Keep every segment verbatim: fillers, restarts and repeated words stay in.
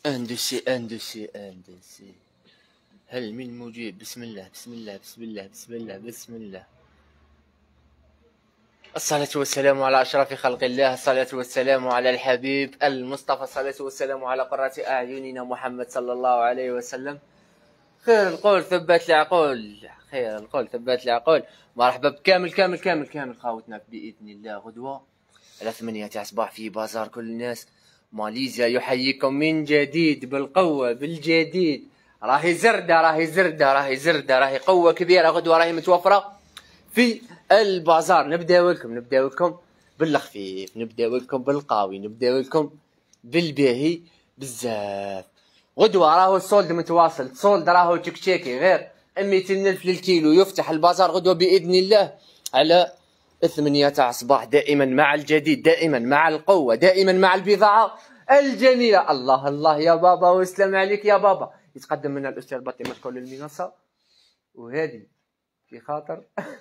أندسي أندسي أندسي. هل من مجيب؟ بسم الله بسم الله بسم الله بسم الله بسم الله. الصلاة والسلام على أشرف خلق الله، الصلاة والسلام على الحبيب المصطفى، الصلاة والسلام على قرة أعيننا محمد صلى الله عليه وسلم. خير القول ثبت العقول، خير القول ثبت العقول. مرحبا بكامل كامل كامل كامل خاوتنا بإذن الله غدوة على ثمانية تاع صباح في بازار كل الناس. ماليزيا يحييكم من جديد بالقوة بالجديد. راهي زردة راهي زردة راهي زردة راهي قوة كبيرة غدوة راهي متوفرة في البازار. نبداو لكم نبداو لكم بالخفيف، نبداو لكم بالقاوي، نبداو لكم بالباهي بزاف. غدوة راهو السولد متواصل، السولد راهو تكتيكي غير مئتين ألف للكيلو. يفتح البازار غدوة بإذن الله على ثمانية تاع صباح، دائما مع الجديد، دائما مع القوة، دائما مع البضاعة الجميلة. الله الله يا بابا وسلام عليك يا بابا. يتقدم من الأستاذ بطي مشكور للمنصة، وهذه في خاطر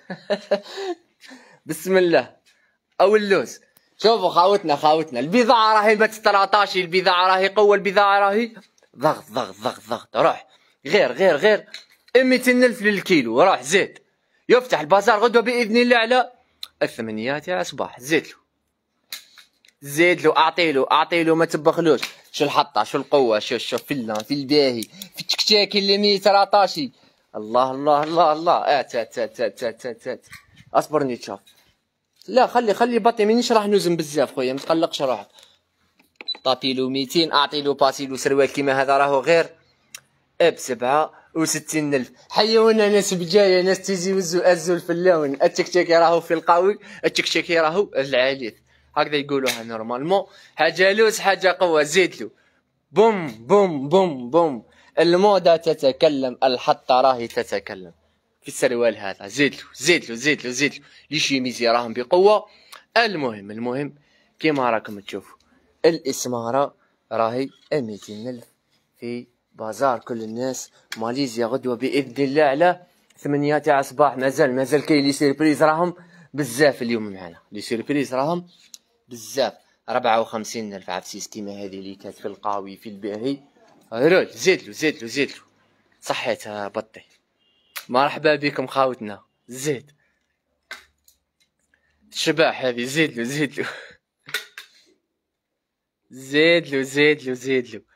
بسم الله أو اللوز. شوفوا خاوتنا خاوتنا البضاعة راهي ما تستراطاش، البضاعة راهي قوة، البضاعة راهي ضغط ضغط ضغط ضغط. روح غير غير غير مئتين ألف للكيلو. روح زيد. يفتح البازار غدوة بإذن الله على الثمانية تاع صباح. زيد له زيد له اعطي له اعطي له ما تبخلوش. شو الحطة شو القوة، شو شو في اللون في الباهي في التكتاكي اللي ما يتراطاشي. الله الله الله الله. ات ات ات ات ات ات ات اصبرني تشوف. لا خلي خلي بطي مانيش راح نوزن بزاف خويا، ما تقلقش روحك. طابي له مئتين، اعطي له باسي له سروال كيما هذا راهو غير بسبعة وستين ألف. حيونا ناس بجاية، ناس تيجي يوزو ازو الفلاون. التكتاكي راهو في القوي، التكتاكي راهو العاليث، هكذا يقولوها نورمالمون. حاجة لوز حاجة قوة. زيد له بوم بوم بوم بوم. الموضة تتكلم، الحطة راهي تتكلم في السروال هذا. زيد له زيد له زيد له زيد له. لي شيميزي راهم بقوة. المهم المهم كيما راكم تشوفوا الإسمارة راهي مئتين ألف في بازار كل الناس. ماليزيا غدوة بإذن الله على ثمانية تاع صباح. مازال مازال كاين لي سيربريز راهم بزاف اليوم معنا، لي سيربريز راهم بزاف. ربعة وخمسين ألف عفسيس كيما هذه اللي كانت في القاوي في الباهي. روح زيد له زيد له زيد له. صحيتها بطي. مرحبا بكم خاوتنا. زيد الشباح هذه. زيد له زيد له زيد له زيد له زيد له.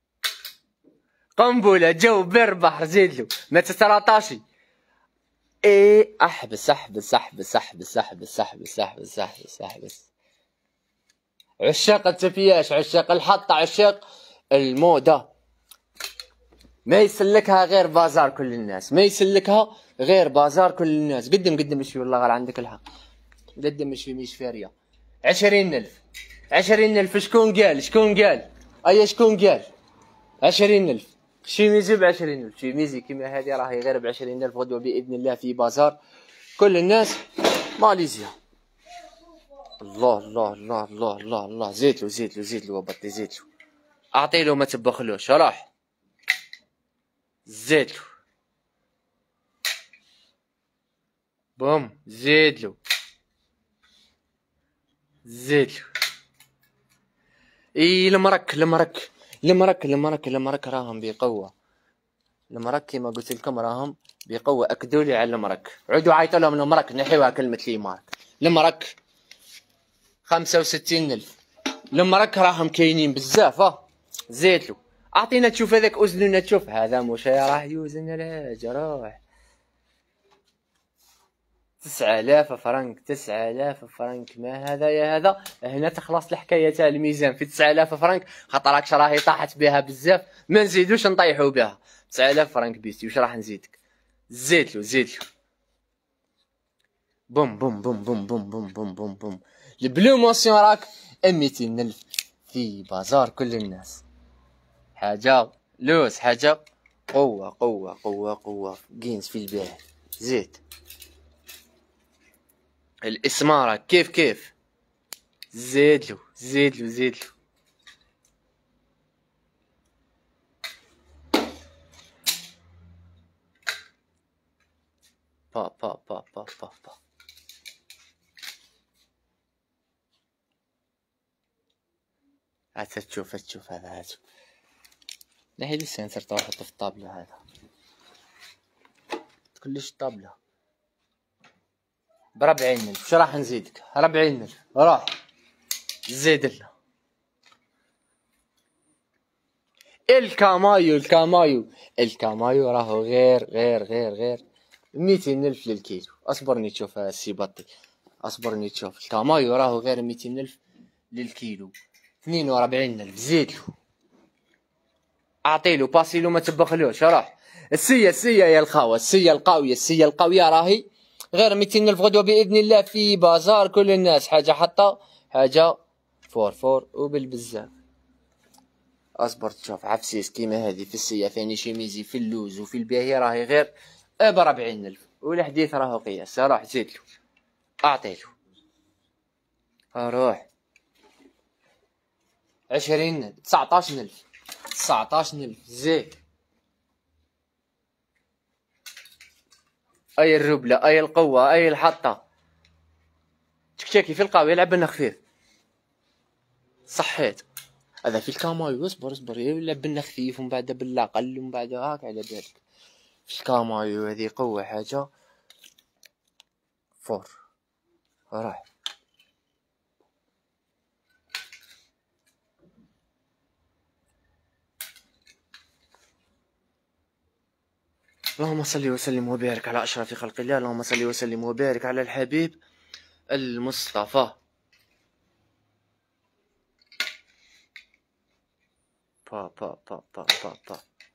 قنبلة جو بر بحر. زيد له ما تتراطاشي. ايه احبس احبس احبس احبس احبس احبس احبس احبس احبس. عشاق التفياش، عشاق الحطة، عشاق الموضة، ما يسلكها غير بازار كل الناس، ما يسلكها غير بازار كل الناس. قدم قدم شوي والله غير عندك الحق. قدم شوي مش فارية. عشرين ألف عشرين ألف. شكون قال شكون قال أي شكون قال عشرين ألف. شيميزي بعشرين ألف. شيميزي كيما هذه راهي غير بعشرين ألف غدوة بإذن الله في بازار كل الناس ماليزيا. الله الله الله الله الله الله. زيد له زيد له زيد له وبطي زيد له. أعطي له ما تبخلوش. راح زيد له بوم. زيد له زيد له. اي المرك المرك المرك المرك المرك راهم بقوة. المرك كيما قلت لكم راهم بقوة. اكدوا لي على المرك. عودوا عيطوا لهم المرك نحيوها كلمة لي مارك. المرك خمسة وستين ألف. المرك راهم كاينين بزاف. اه زيد له. اعطينا تشوف هذاك اذننا تشوف. هذا مش راح يوزن العاج. روح تسعة آلاف فرنك. تسعة آلاف فرنك. ما هذا يا هذا. هنا تخلص الحكاية تاع الميزان في تسعة آلاف فرنك. خاطرك راهي طاحت بها بزاف ما نزيدوش نطيحوا بها. تسعة آلاف فرنك بيستي. واش راح نزيدك. زيد له زيد له بوم بوم بوم بوم بوم بوم بوم بوم بوم. البلو موسيون راك مئتين ألف في بازار كل الناس. حاجة لوز حاجة قوة قوة قوة قوة. جينز في الباهي. زيد الإسمارة كيف كيف. زيد له زيد له زيد له. با با با با با با. هات تشوف تشوف هذا هات. نحي لي السنسر تو نحطو في الطابلة هذا تكلش الطابلة بربعين ألف. واش راح نزيدك؟ ربعين ألف روح زيد لنا الكامايو الكامايو الكامايو راهو غير غير غير غير ميتين ألف للكيلو. اصبرني تشوف السي بطي اصبرني تشوف الكامايو راهو غير ميتين ألف للكيلو. اثنين وربعين ألف زيدلو اعطيلو باسيلو ما تبخلوش. راح السية السية يا الخاوة السية القاوية السية القاوية راهي غير ميتين ألف غدوة بإذن الله في بازار كل الناس. حاجة حتى حاجة فور فور وبالبزاف. اصبر تشوف عفسيس كيما هذه في السية ثاني شيميزي في اللوز وفي الباهي راهي غير بربعين ألف والحديث راهو قياس. راح زيدلو اعطيلو اروح عشرين تسعطاش ألف تسعطاش ألف زيد. اي الربلة اي القوة اي الحطة تكتاكي في القاوية يلعب لنا خفيف صحيت. هذا في الكامايو اصبر اصبر يلعب لنا خفيف ومن بعد بالاقل ومن بعد هاك على بالك. في الكامايو هذه قوة حاجة فور. راح اللهم صل وسلم وبارك على اشرف خلق الله. اللهم صل وسلم وبارك على الحبيب المصطفى. با با با با با با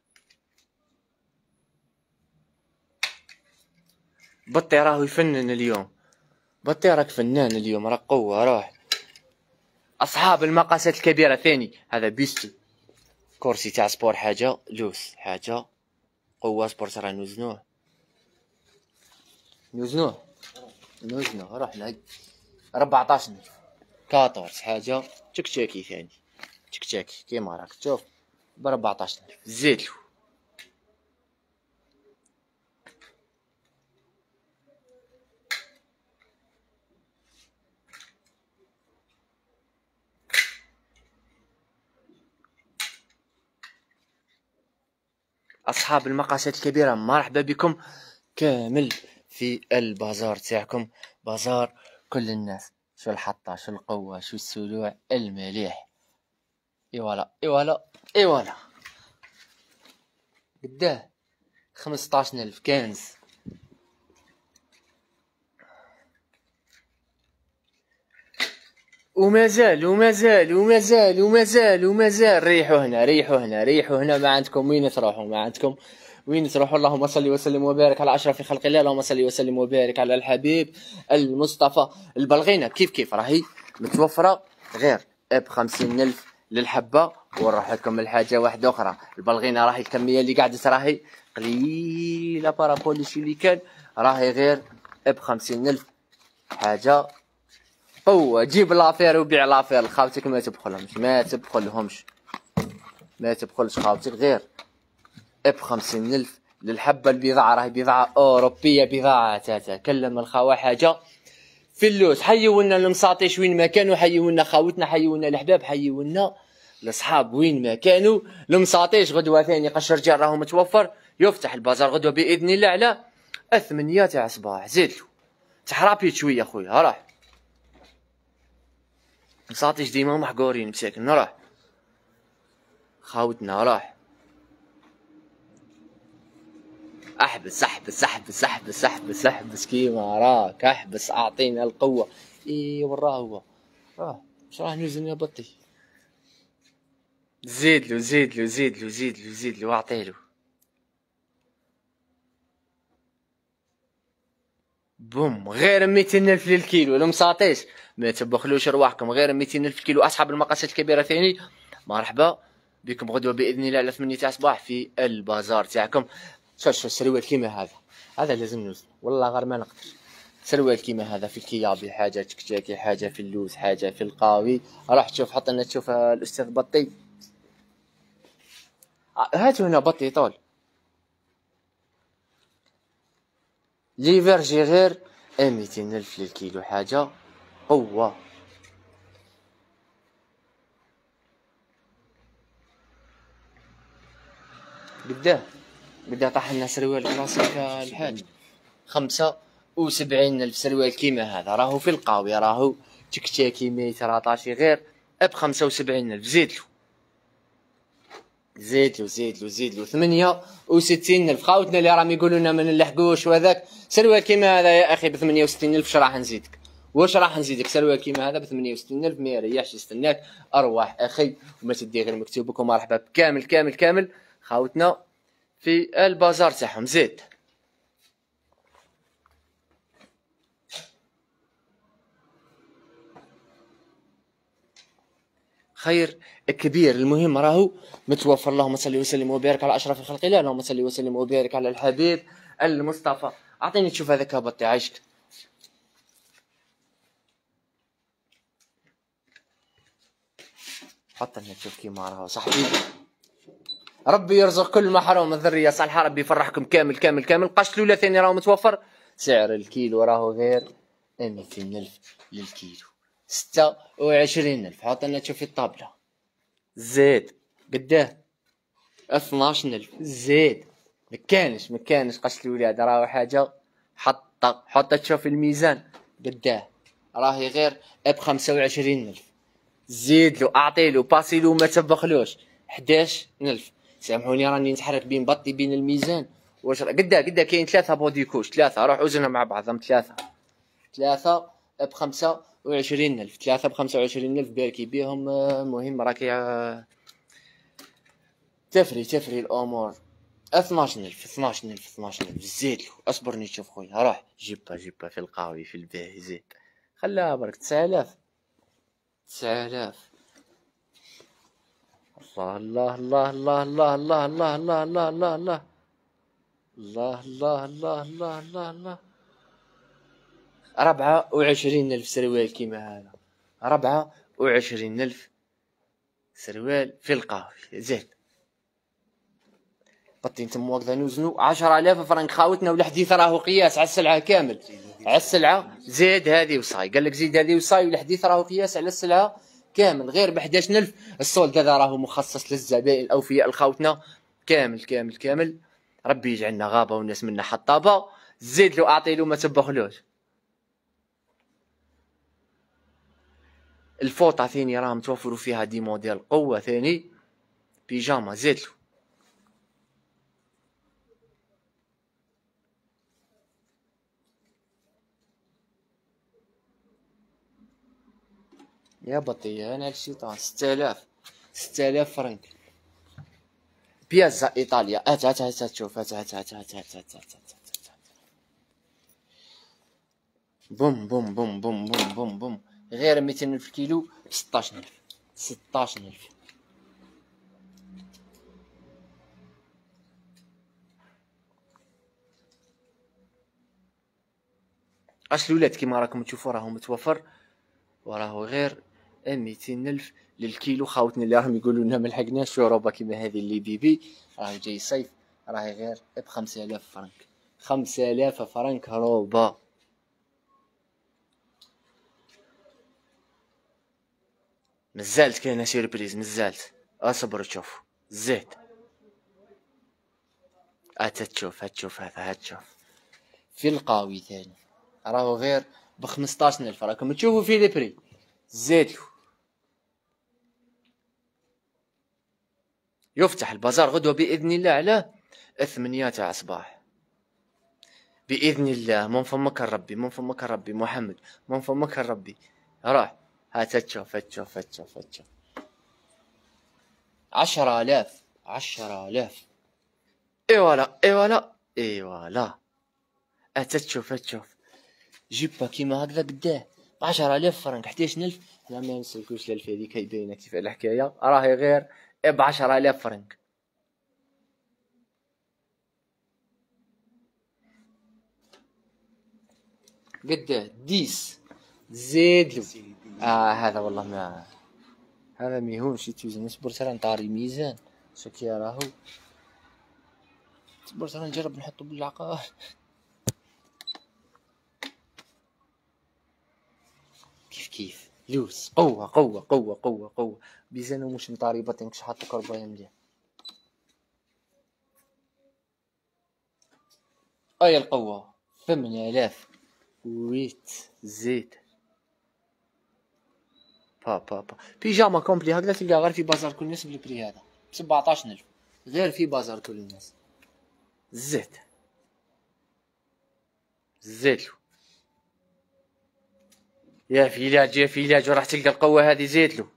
بطي راهو يفنن اليوم. بطي راك فنان اليوم راك قوة. راح اصحاب المقاسات الكبيرة ثاني هذا بيستو كرسي تاع سبور حاجة لوس حاجة قوة. سبور راه نوزنوه نوزنوه نوزنوه رحنا ربعطاش ألف كاطورس حاجة تكتاكي ثاني تكتاكي كيما راك تشوف بربعطاش ألف زيدلو. أصحاب المقاسات الكبيرة مرحبا بكم كامل في البازار تاعكم. بازار كل الناس. شو الحطة شو القوة شو السلوع المليح. ايوالا ايوالا ايوالا قداه خمسطاش ألف كنز. ومازال ومازال ومازال ومازال ومازال. ريحوا هنا ريحوا هنا ريحوا هنا ما عندكم وين تروحوا ما عندكم وين تروحوا. اللهم صل وسلم وبارك على اشرف خلق الله. اللهم صل وسلم وبارك على الحبيب المصطفى. البلغينه كيف كيف راهي متوفره غير بخمسين ألف للحبه. ونروح لكم الحاجه واحده اخرى. البلغينه راهي الكميه اللي قاعده راهي قليله بارابول شي اللي كان راهي غير بخمسين ألف حاجه قوة. جيب لافير وبيع لافير. خاوتك ما تبخلهمش ما تبخلهمش ما تبخلش خاوتك غير بخمسين ألف للحبة. البضاعة راهي بضاعة أوروبية بضاعة تاتا. كلم الخاوة حاجة في اللوز. حيونا المساطيش وين ما كانوا. حيونا خاوتنا حيونا الحباب حيونا الأصحاب وين ما كانوا. المساطيش غدوة ثاني قشر جار راهو متوفر. يفتح البازار غدوة بإذن الله على ثمانية تاع صباح. زيدلو تحرابيت شوية خويا. راح مساطيش ديما محقورين مساكن. راح خاوتنا راح احبس احبس احبس احبس احبس احبس كيما راك احبس. اعطينا القوة. اي وراه هو راه واش راه نوزن يا بطي. زيدلو زيدلو زيدلو زيدلو زيدلو اعطيلو بوم. غير ميتين ألف للكيلو. المساطيش ما تبخلوش رواحكم غير ميتين ألف الكيلو. أصحاب المقاسات الكبيرة ثاني مرحبا بكم غدوة بإذن الله على ثمانية تاع صباح في البازار تاعكم. شوف شوف سروال كيما هذا هذا لازم نوزن والله غير ما نقدر. سروال كيما هذا في الكيابي حاجة تكتاكي حاجة في اللوز حاجة في القاوي. راح تشوف حط لنا تشوف الأستاذ بطي. هاتوا هنا بطي طول ليفرجي غير ميتين ألف للكيلو حاجة قوة. قداه قداه طاح لنا سروال كلاسيك الحاج. خمسة وسبعين ألف سروال كيما هذا راهو في القاوية، راهو تكتاكي ميتر عطاشي غير بخمسة وسبعين ألف. زيدلو زيدلو زيدلو زيدلو ثمانية وستين ألف. خاوتنا اللي راهم يقولوا لنا ما نلحقوش وهذاك سروال كيما هذا يا أخي بثمانية وستين ألف. واش راح نزيدك واش راح نزيدك سروال كيما هذا بثمانية وستين ألف ما يريحش يستناك. أرواح أخي وما تدي غير مكتوبك. ومرحبا بكامل كامل كامل خاوتنا في البازار تاعهم. زيد خير كبير. المهم راهو متوفر. اللهم صل وسلم وبارك على اشرف خلق الله. اللهم صل وسلم وبارك على الحبيب المصطفى. اعطيني تشوف هذاك هبطي عايشك. حط لنا تشوف كيما راهو صاحبي. ربي يرزق كل محروم الذريه صالحه. ربي يفرحكم كامل كامل كامل. قش الاولى ثاني راهو متوفر. سعر الكيلو راهو غير مئتين ألف للكيلو. ستة وعشرين ألف. حط لنا تشوف الطابله. زيد قداه اثناش ألف. زيد مكانش مكانش قش الولاد راهو حاجه. حط حط تشوف الميزان قداه راهي غير بخمسة وعشرين ألف. زيدلو اعطيلو باسيلو ما تبخلوش حداش ألف. سامحوني راني نتحرك بين بطي بين الميزان واش قداه قداه كاين ثلاثه بوديكوش. ثلاثه روح وزنها مع بعضهم. ثلاثه ثلاثه بخمسة وعشرين ألف. ثلاثه بخمسة وعشرين ألف باركي بيهم. مهم راكي تفري تفري الامور. اثناش ألف اثناش ألف اثناش ألف. زيدلو اصبرني تشوف خويا. روح جيبها جيبها في القاوي في الباهي. زيد خلاها برك تسعة آلاف تسعة آلاف. الله الله الله الله الله الله الله الله الله الله الله الله الله الله الله الله. ربعة وعشرين ألف سروال كيما هذا. ربعة وعشرين ألف سروال في القاوي. زيد بطين تم واقفة نوزنو عشرة آلاف فرنك خاوتنا. والحديث راهو قياس على السلعة كامل على السلعة. زيد هذه وصاي قال لك زيد هذه وصاي. والحديث راهو قياس على السلعة كامل غير ب حداش ألف. الصولد هذا راهو مخصص للزبائن الأوفياء الخاوتنا كامل كامل كامل. ربي يجعلنا غابة والناس منا حطابة. زيد له أعطي له ما تبخلوش. الفوطة ثاني راهم توفروا فيها دي موديل قوة ثاني بيجاما. زيد له يا بطي انا الشيطان. ستة آلاف ستة آلاف فرنك. بيازا ايطاليا. هات هات هات تشوف. هات هات هات هات هات هات هات بوم بوم بوم بوم بوم بوم بوم. غير مئتين ألف كيلو ستاش ألف ستاش ألف. اش الولاد كيما راكم تشوفوا راهو متوفر وراهو غير مئتين ألف للكيلو. خاوتنا اللي راهم يقولوا لنا ما لحقناش في اوروبا كيما هذه اللي بيبي راهي جاي صيف راهي غير ب خمسة آلاف فرنك. خمسة آلاف فرنك روبا. مازالت كاينه سيربريز مازالت. اصبر تشوف. زيد هتشوف هتشوف هذا هتشوف في القاوي ثاني راهو غير ب خمسطاش ألف. راكم تشوفوا في البري. زيدلو يفتح البازار غدوة بإذن الله على ثمانية تاع الصباح بإذن الله. من فمك ربي من فمك ربي محمد من فمك ربي. راح هات تشوف تشوف تشوف تشوف. عشرة آلاف عشرة آلاف. اي ولا اي ولا اي ولا. هات تشوف تشوف. جيبها كيما هكذا قداه بعشرة آلاف فرنك. حداش ألف. لا ما نسلكوش الألف هذيك يبينك كيف الحكاية. راهي غير بعشرة آلاف فرنك. قداه ديس. زيدلو. آه هذا والله ما هذا ميهونش يتوزن. اصبر ترى نطاري ميزان شكي راهو. اصبر ترى نجرب نحطو بالعقار. كيف كيف لوس قوة قوة قوة قوة قوة. ميزانو مش نطاري بطنك شحال حاطو كرباية مليح. اي القوة ثمانية آلاف ويت زيد با با با بيجاما كومبلي هكذا تلقى غير في بازار كل الناس بالبري هذا سبعطاش ألف غير في بازار كل الناس. زيد زيدلو يا فيلاج يا فيلاج وراح تلقى القوة هذه زيدلو.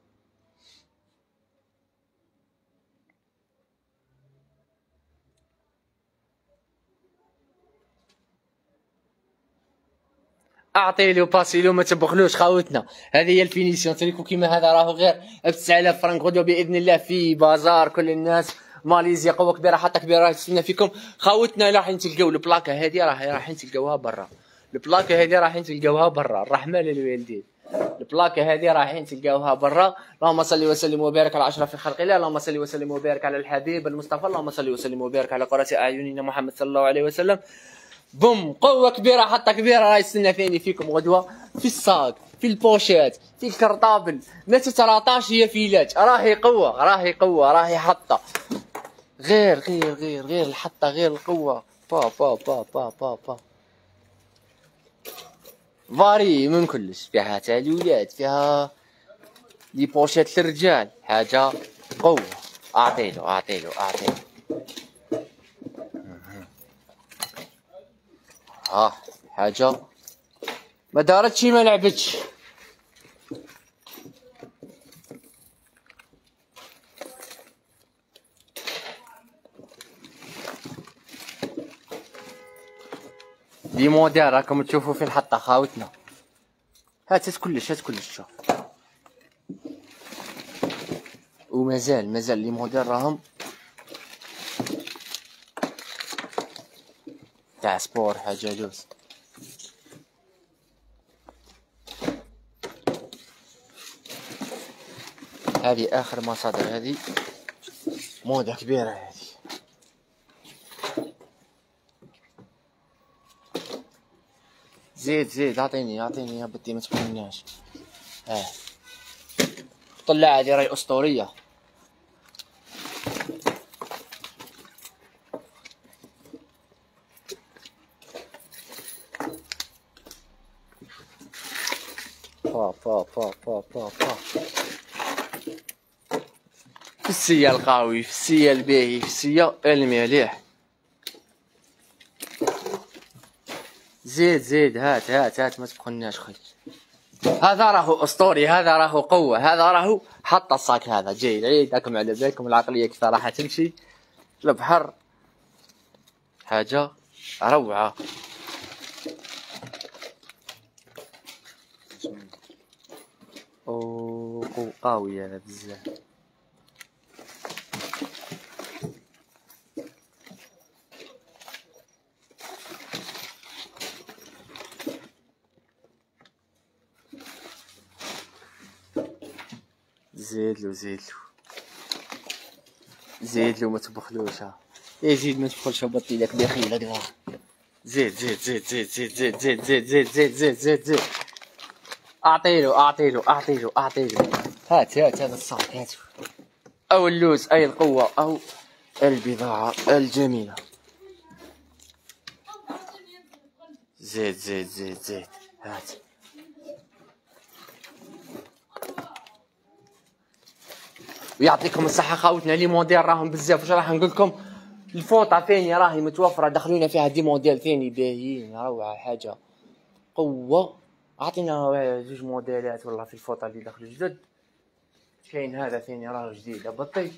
اعطيلو باسيلو ما تبخلوش خاوتنا. هذه هي الفينيسيون تريكو كيما هذا راهو غير ب تسعة آلاف فرنك غدوه باذن الله في بازار كل الناس. ماليزيا قوه كبيره حتى كبيره راهي تستنى فيكم خاوتنا. راحين تلقاو البلاكه هذه راهي راحين تلقاوها برا. البلاكه هذه راحين تلقاوها برا الرحمه للوالدين. البلاكه هذه رايحين تلقاوها برا. اللهم صل وسلم وبارك على اشرف خلق الله. اللهم صل وسلم وبارك على الحبيب المصطفى. اللهم صل وسلم وبارك على قرة اعيننا محمد صلى الله عليه وسلم. بوم قوة كبيرة حتى كبيرة راهي تستنى ثاني فيكم غدوة في الصاق في البوشات في الكرطابل. ما تتراطاش هي فيلاج راهي قوة راهي قوة راهي حطة غير غير غير غير الحطة غير القوة. با با با با با با فاري من كلش. فيها تاع الولاد فيها لي بوشات للرجال حاجة قوة. اعطيلو اعطيلو اعطيلو اه حاجة ما دارتش ما لعبتش. لي موديل راكم تشوفوا في الحطة خاوتنا. هات كلش هات كلش شوف. ومازال مازال لي موديل راهم تاع سبور حاجة جوز. هذه اخر مصادر هذه موضة كبيرة هذه. زيد زيد اعطيني اعطيني يا بدي ما تبغيناش. اه طلع هذه راهي اسطورية. با با با با با با في السيا القاوي في السيا الباهي في السيا المليح. زيد زيد هات هات هات ما تبخلناش خي. هذا راهو اسطوري هذا راهو قوة هذا راهو حط الصاك هذا جاي العيد راكم على بالكم العقلية كيف راح تمشي البحر حاجة روعة. اوه قوي هذا بزاف. زيدلو زيدلو زيدلو ما تبخلوش. ها يا زيد ما تبخلش هبطي لك بخيل هكذا. زيد زيد زيد زيد زيد زيد زيد زيد زيد زيد زيد زيد زيد اعطيلو اعطيلو اعطيلو اعطيلو. هات هات هذا الصاك هات او اللوز اي القوة او البضاعة الجميلة. زيد زيد زيد زيد هات. ويعطيكم الصحة خاوتنا لي موديل راهم بزاف. واش راح نقول لكم الفوطة ثانية راهي متوفرة دخلونا فيها دي موديل ثاني باهيين روعة حاجة قوة. اعطينا زوج موديلات والله في الفوطة اللي دخلوا جدد. كاين هذا ثاني راه جديد هبطي.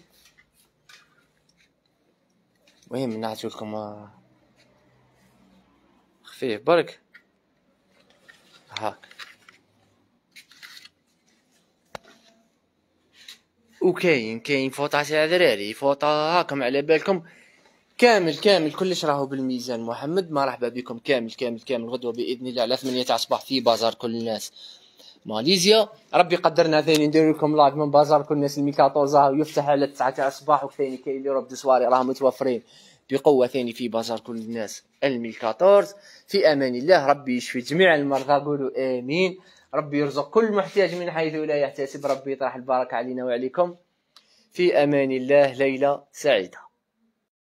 المهم نعطيو لكم خفيف برك هاك. وكاين كاين فوطة تاع دراري فوطة هاكم على بالكم كامل كامل كلش راهو بالميزان. محمد مرحبا بكم كامل كامل كامل غدوة بإذن الله على ثمانية تاع الصباح في بازار كل الناس ماليزيا. ربي قدرنا ثاني ندير لكم لايف من بازار كل الناس الميكاطوزا ويفتح على تسعة تاع الصباح. وثاني كاين اللي رب سواري راهم متوفرين بقوة ثاني في بازار كل الناس الميكاطورز. في امان الله ربي يشفي جميع المرضى قولوا امين. ربي يرزق كل محتاج من حيث لا يحتسب. ربي يطرح البركة علينا وعليكم. في امان الله ليلة سعيدة.